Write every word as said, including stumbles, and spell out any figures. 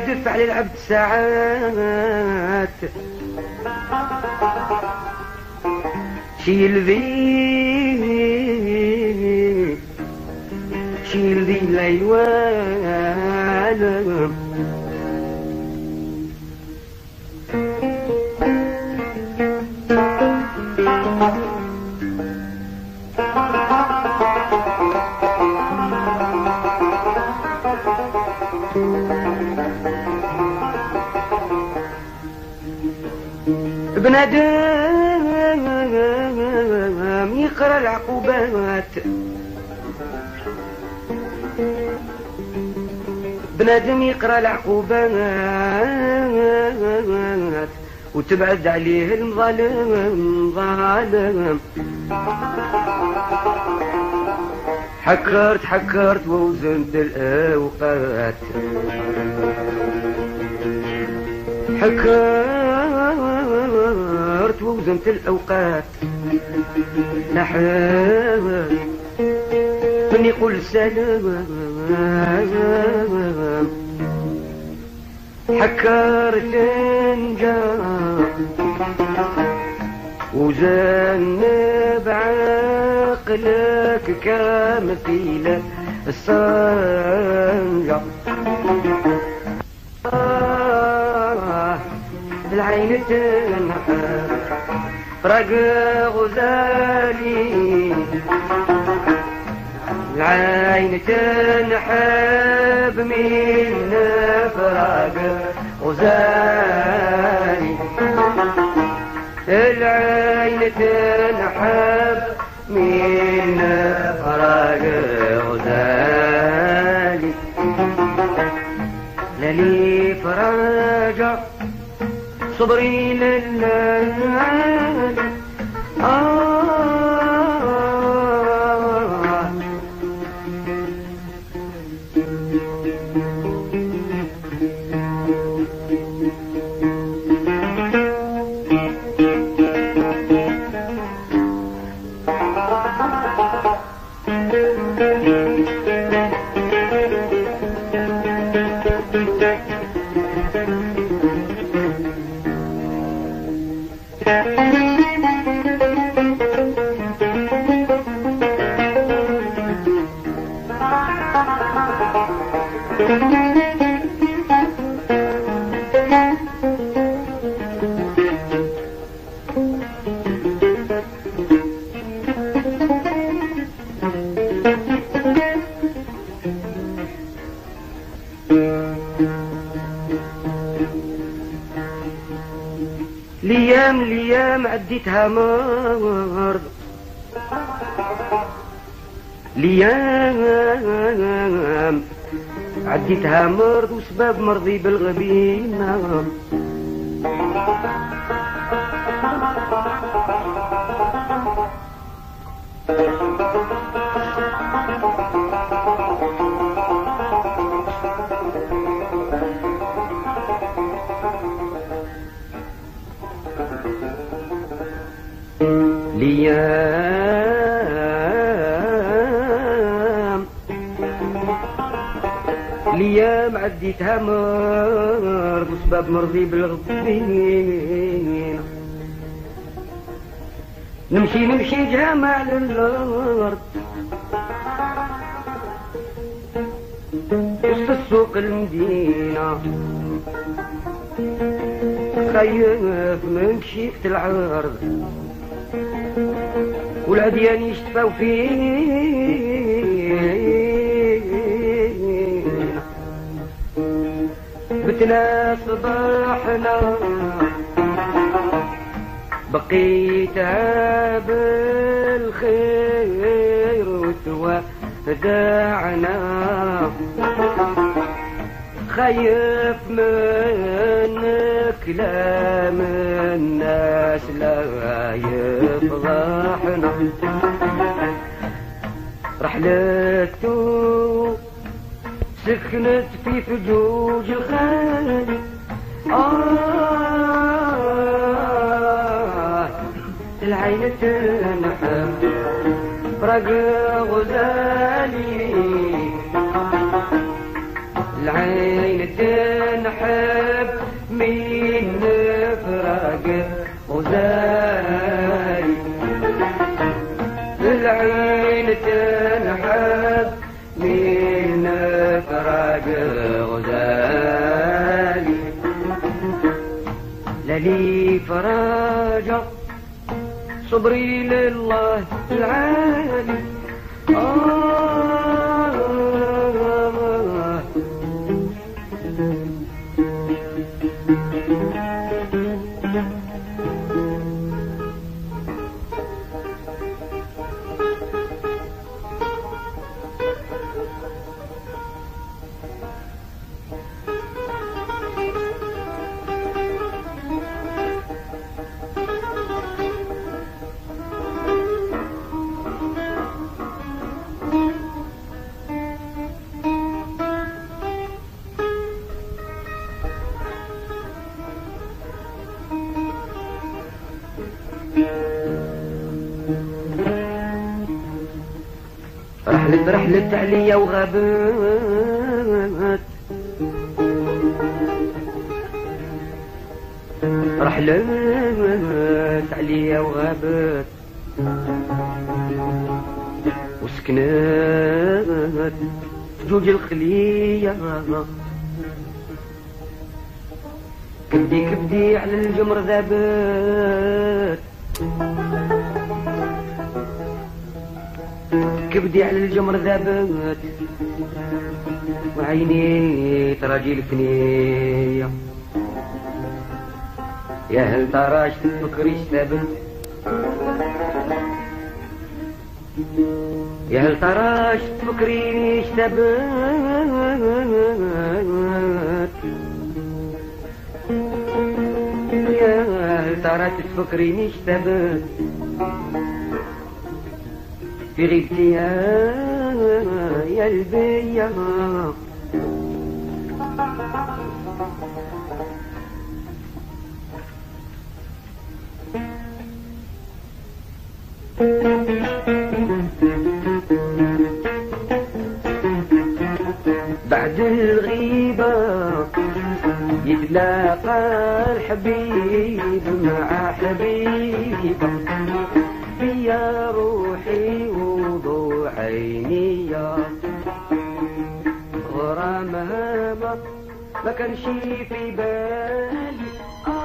تهدف على العبد ساعات شيل ذي شيل ذي الأيوان بنادم يقرأ العقوبات بنادم يقرأ العقوبات وتبعد عليه المظالم ظالم حكرت حكرت ووزنت الأوقات حكرت ووزنت الأوقات نحاول من يقول سلام حكرت انجا وزنب عقلك كمثيل الصنجة العين تنحب فرق غزالي العين تنحب من فراق غزالي العين تنحب من فراق غزالي للي فراجة صبري لله آه ليام ليام عديتها مرض ليام عديتها مرض وسبب مرضي بالغبينة ليام ليام عديتها مرض وسبب مرضي بالغبين نمشي نمشي جامع للأرض وسط السوق المدينة خايف من كشيفة العرض والعديان يشتفاو فيه بتنا صباحنا بقيتها بالخير وتودعنا خايف من كلام الناس لا يفضحنا رحلته سكنت في فجوج الخالي آه العين تنحب فرق غزالي العين تنحب من فراق غزالي العين تنحب من فراق غزالي للي فراجة صبري لله العالي آه رحلت رحلت عليا وغابت رحلت عليا وغابت وسكنت جوج الخلية كبدي كبدي على الجمر ذابت كبدي على الجمر ذابت وعيني تراجي الفنية يا هل تراش تفكري ثابت يا هل تراش تفكري ثابت يا هل تراش تفكريني ثابت في غيبتي يا البيا بعد الغيبة يتلاقى الحبيب مع حبيبه يا روحي وضوع عيني يا غرامها ما كانش في بالي.